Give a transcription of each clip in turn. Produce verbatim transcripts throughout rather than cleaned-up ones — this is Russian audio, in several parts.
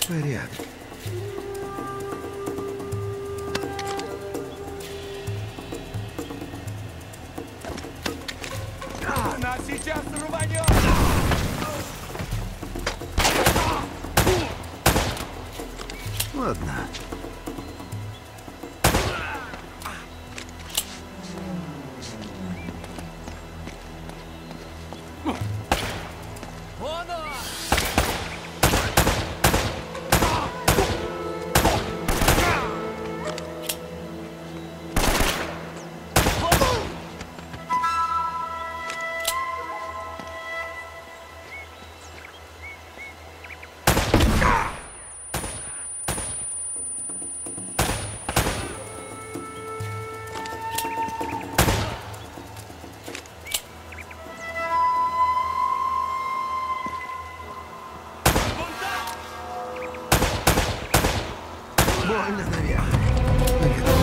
Порядок. Нас сейчас рванет! Ладно. Больно, наверное.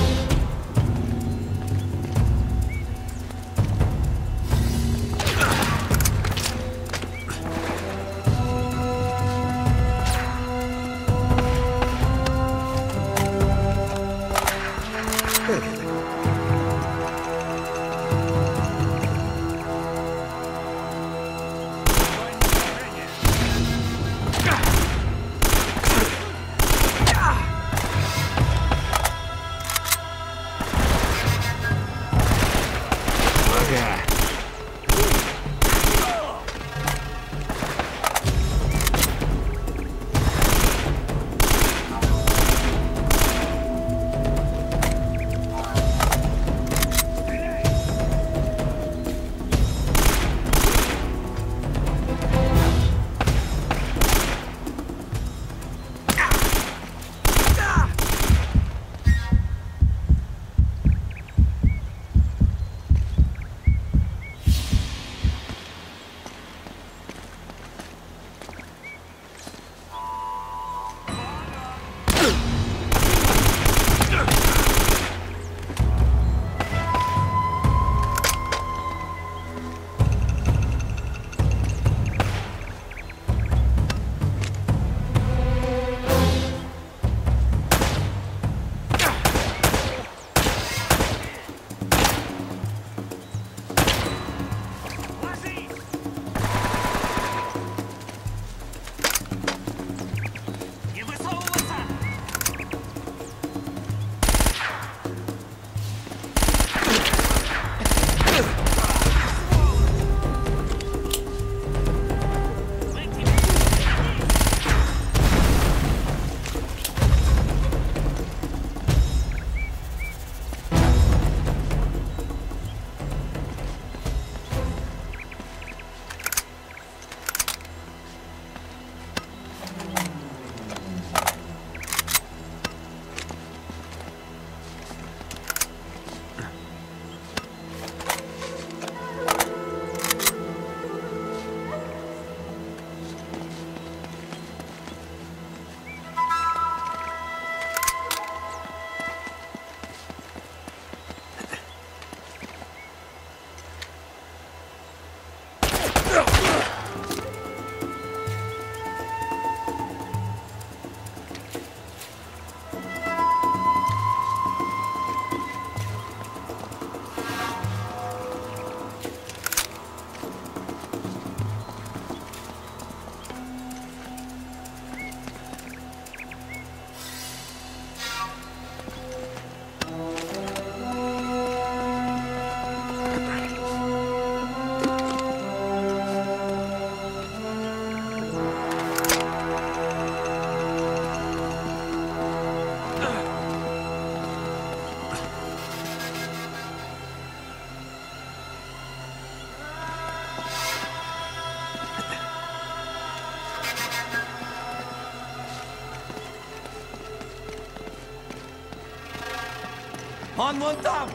Он вон там!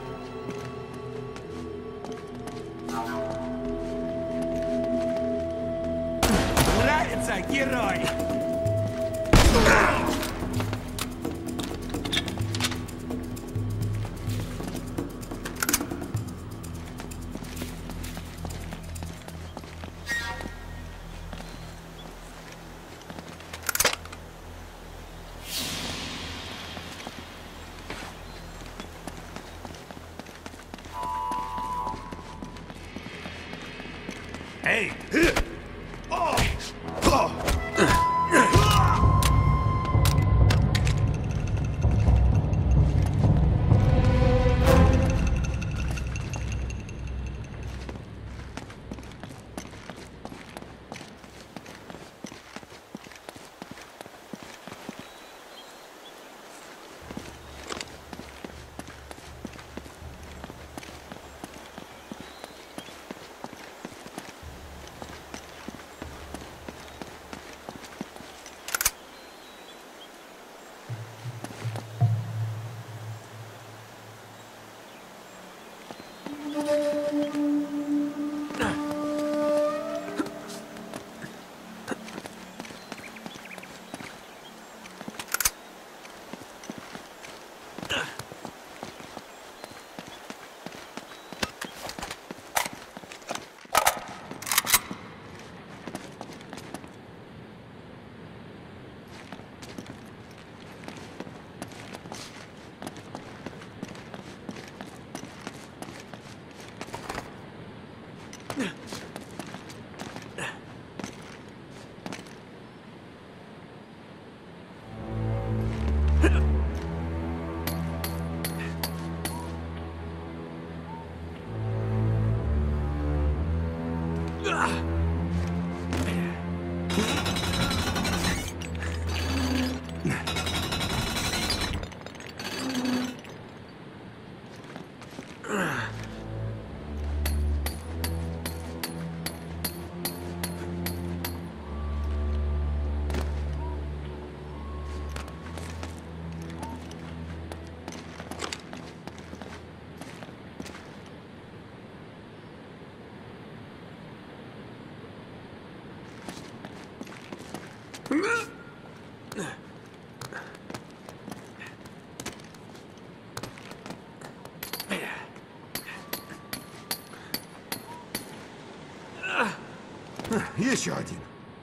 Нравится, герой? Эй! Еще один.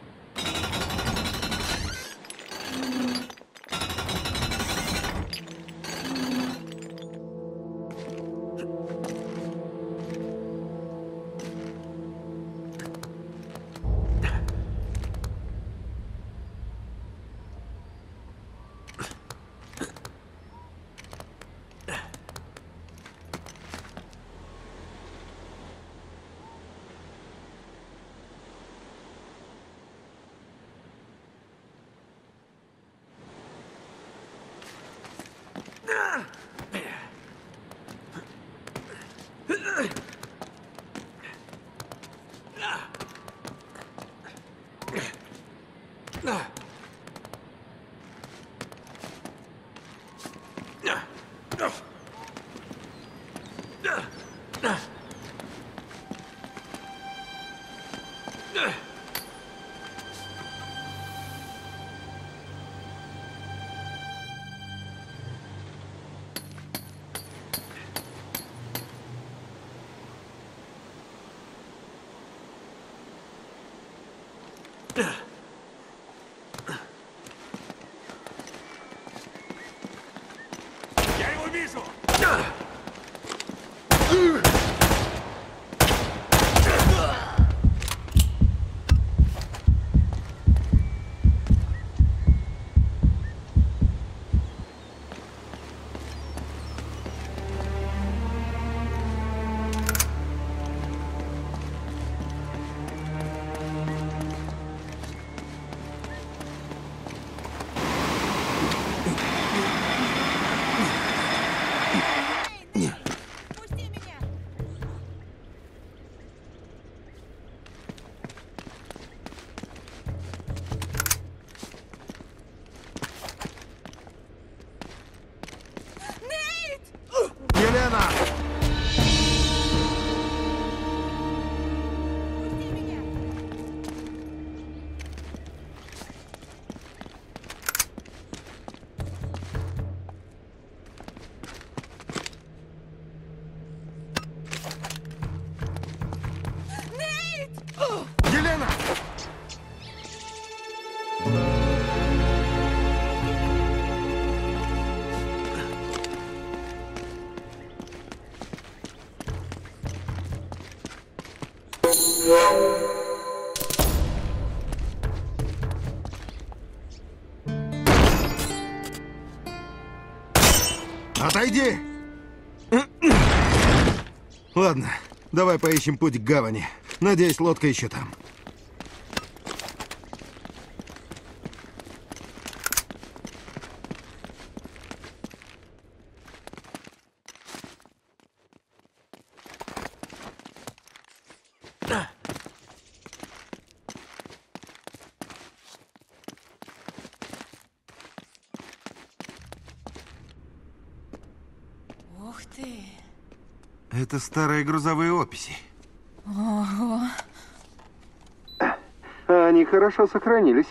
Я его вижу! Елена! Елена! Yeah. Отойди! Ладно, давай поищем путь к гавани. Надеюсь, лодка еще там. Ух ты. Это старые грузовые описи. Ого. Они хорошо сохранились.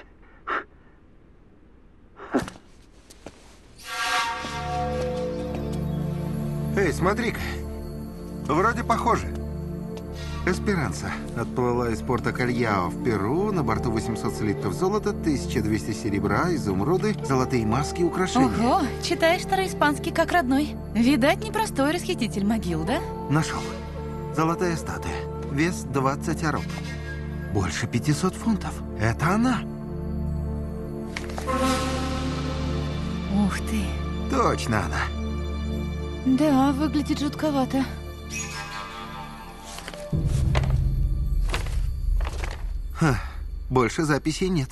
Эй, смотри-ка. Вроде похоже. Эсперанса отплыла из порта Кальяо в Перу. На борту восемьсот слитков золота, тысяча двести серебра, изумруды, золотые маски, украшения. Ого, читаешь староиспанский как родной. Видать, непростой расхититель могил, да? Нашел. Золотая статуя. Вес двадцать ароб. Больше пятисот фунтов. Это она. Ух ты. Точно она. Да, выглядит жутковато. Ха, больше записей нет.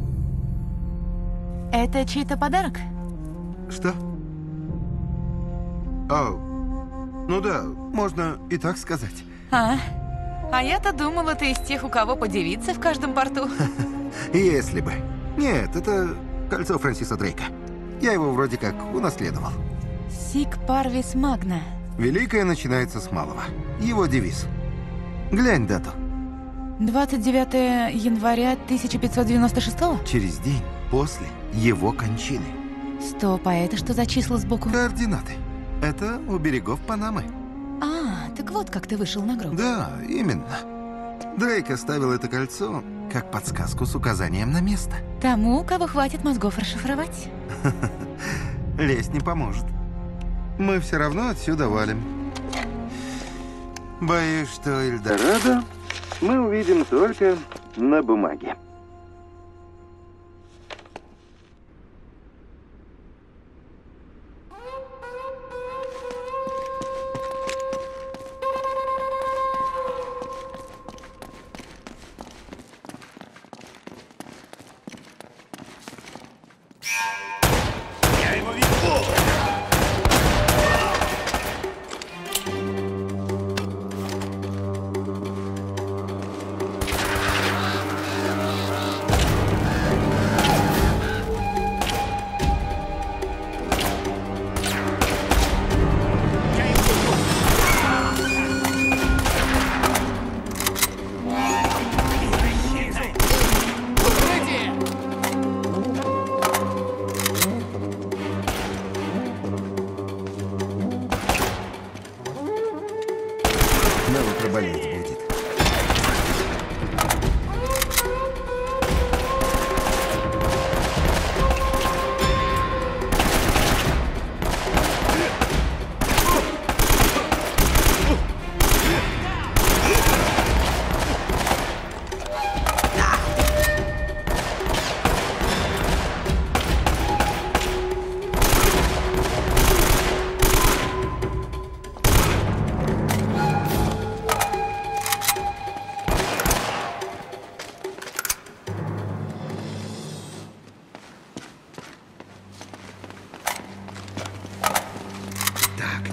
Это чей-то подарок? Что? О, ну да, можно и так сказать. А, а я-то думала, ты из тех, у кого подивиться в каждом порту. Если бы. Нет, это кольцо Фрэнсиса Дрейка. Я его вроде как унаследовал. Сик парвис магна. Великое начинается с малого. Его девиз. Глянь дату. двадцать девятое января тысяча пятьсот девяносто шестого? Через день после его кончины. Стоп, а это что за числа сбоку? Координаты. Это у берегов Панамы. А, так вот как ты вышел на гроб. Да, именно. Дрейк оставил это кольцо как подсказку с указанием на место. Тому, у кого хватит мозгов расшифровать. Лезть не поможет. Мы все равно отсюда валим. Боюсь, что Эльдорадо мы увидим только на бумаге. Я его видел! На утро болеть будет. Так.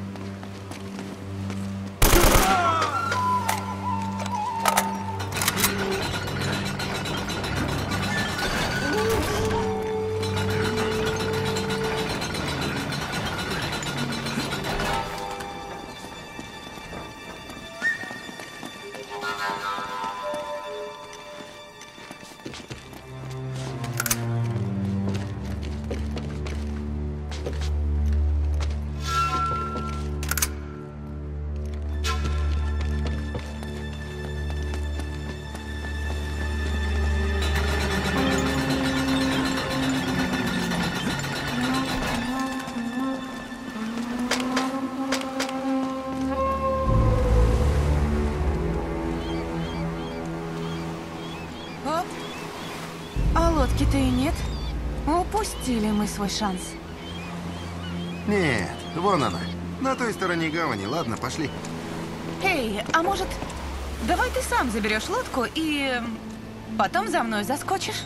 Вот. А лодки-то и нет. Упустили мы свой шанс. Нет, вон она. На той стороне гавани. Ладно, пошли. Эй, а может, давай ты сам заберешь лодку и м, потом за мной заскочишь?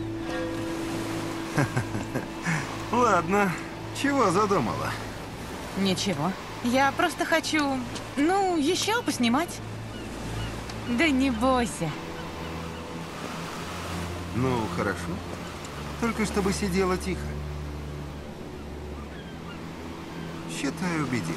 Ладно. Чего задумала? Ничего. Я просто хочу, ну, еще поснимать. Да не бойся. Ну, хорошо. Только чтобы сидела тихо. Считай, убедила.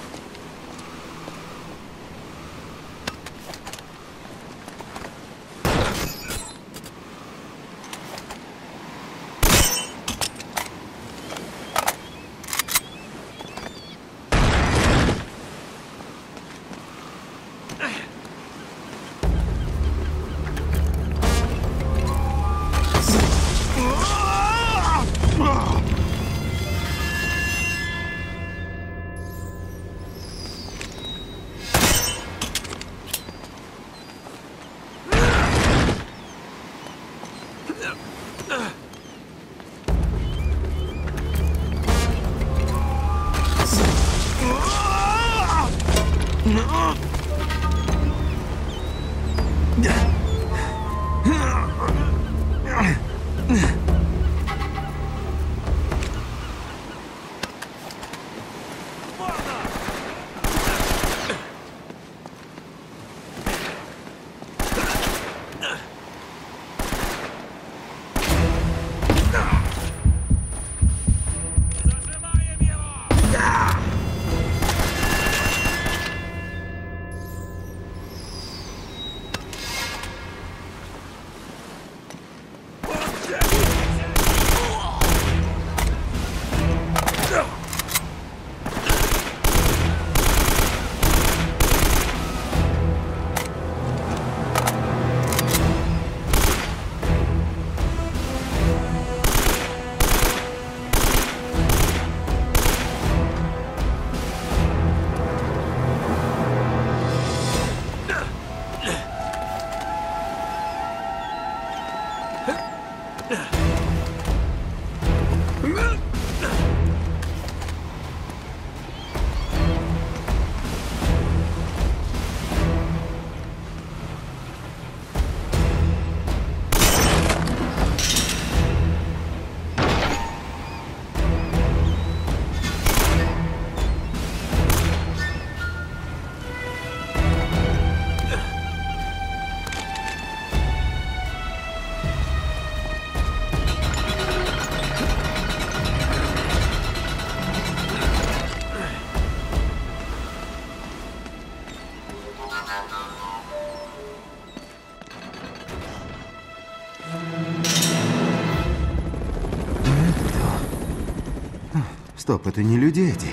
Стоп, это не люди эти.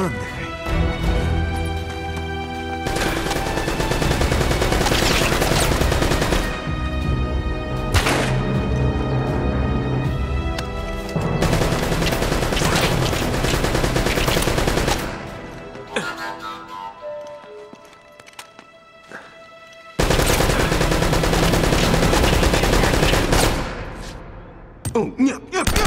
Отдыхай. О, нет, нет, нет!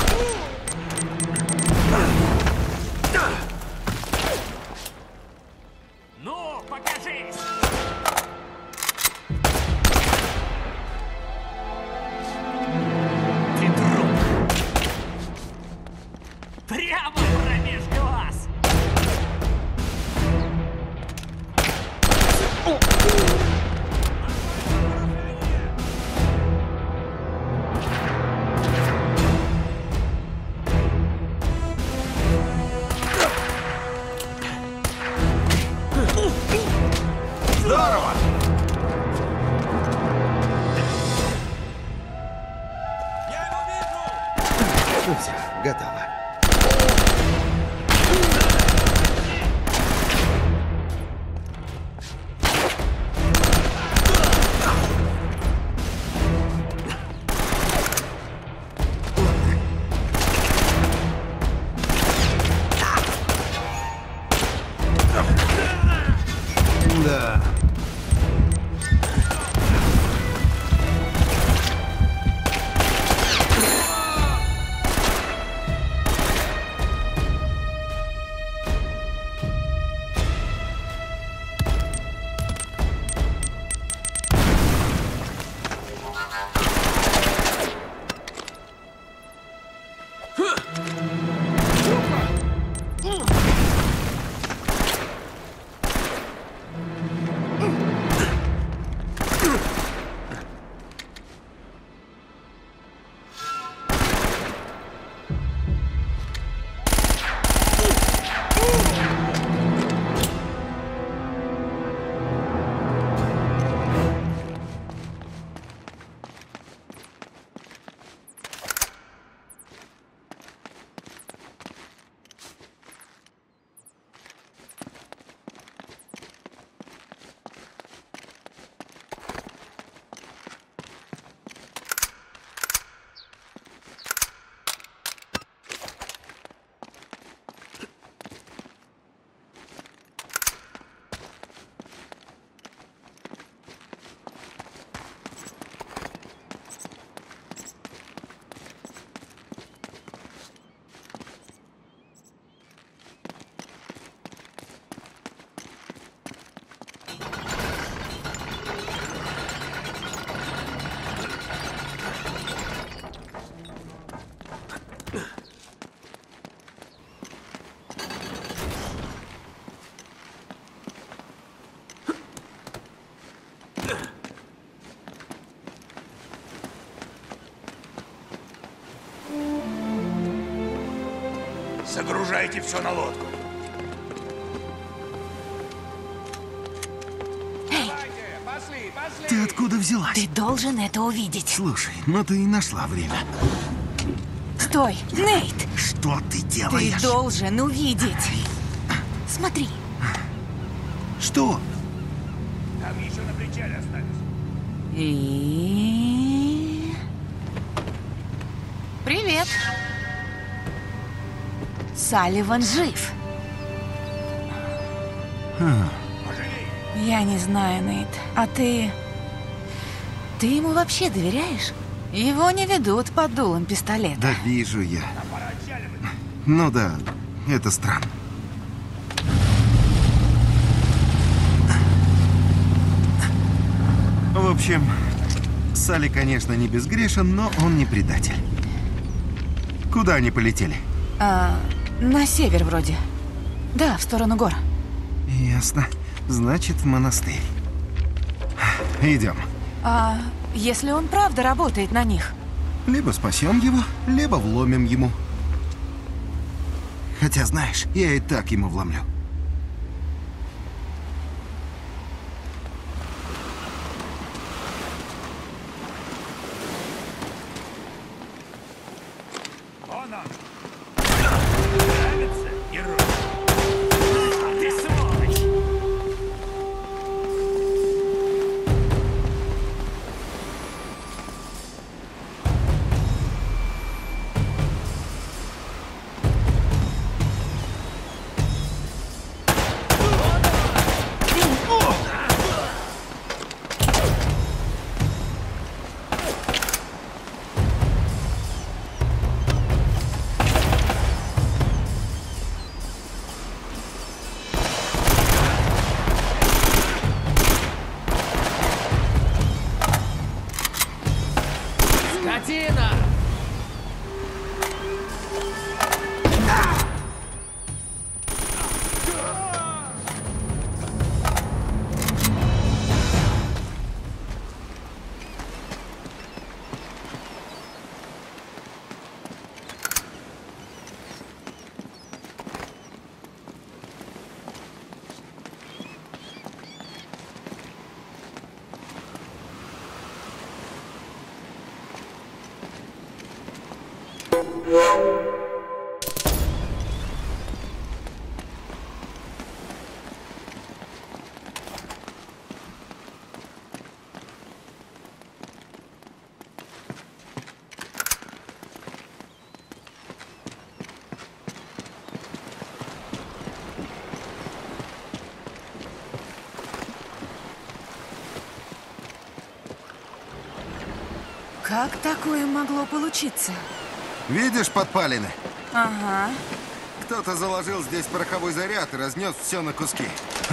Ну, покажись! Ты труп! Прямо промеж глаз! Здорово! Я его вижу! Ну все, готово. Да. Загружайте все на лодку. Ты откуда взялась? Ты должен это увидеть. Слушай, ну ты и нашла время. Стой, Нейт! Что ты Ты делаешь? должен увидеть. Смотри. Что? Там еще на причале остались. И... Привет. Салливан жив. Пожалей. Я не знаю, Нейт. А ты... Ты ему вообще доверяешь? Его не ведут под дулом пистолета. Да вижу я. Нам пора отчаливать. Ну да, это странно. В общем, Салли, конечно, не безгрешен, но он не предатель. Куда они полетели? А, на север вроде. Да, в сторону гор. Ясно. Значит, в монастырь. Идем. А если он правда работает на них? Либо спасем его, либо вломим ему. Хотя, знаешь, я и так ему вломлю. Вон он. Нравится, герой? Как такое могло получиться? Видишь подпалины? Ага. Кто-то заложил здесь пороховой заряд и разнес все на куски.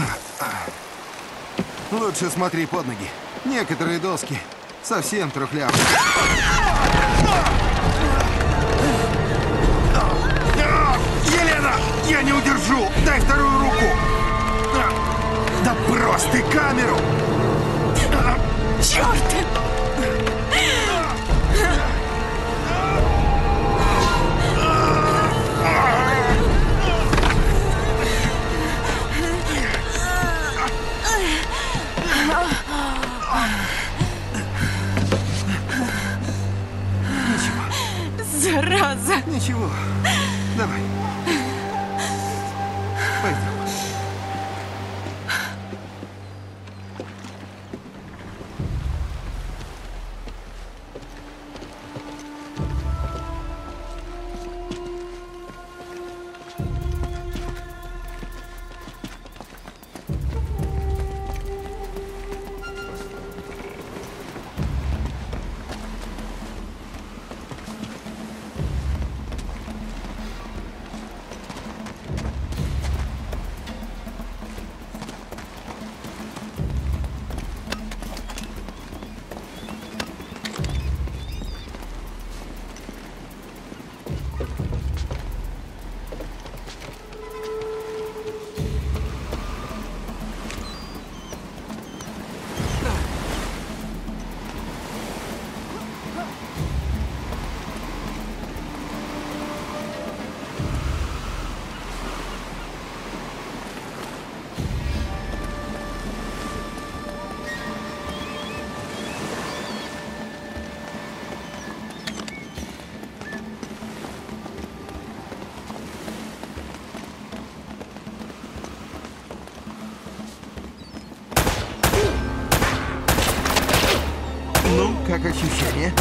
Лучше смотри под ноги. Некоторые доски совсем трухлявые. Елена, я не удержу! Дай вторую руку! Да брось ты камеру! Черт! Зараза! Ничего. Давай. Пойдем. Ну, как ощущение?